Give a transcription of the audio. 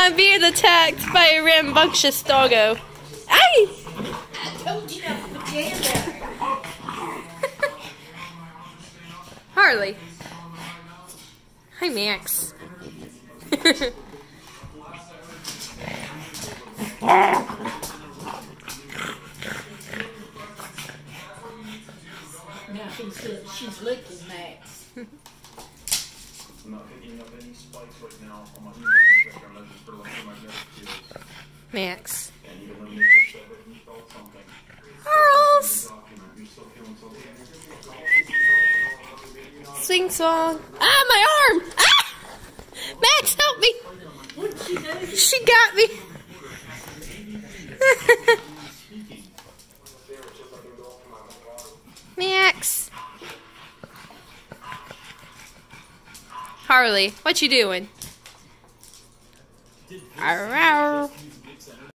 I'm being attacked by a rambunctious doggo. Ay! I told you not to put your hand there. Harley. Hi, Max. Now she's licking Max. I'm not picking up any spikes right now on my checker unless it's for like my skills. Max. And even though you said that you felt something. Charles! You're still feeling something. Sing song. Ah, my arm! Ah! Max, help me! What'd she do? She got me. Max. Harley, what you doing? Arr, arr.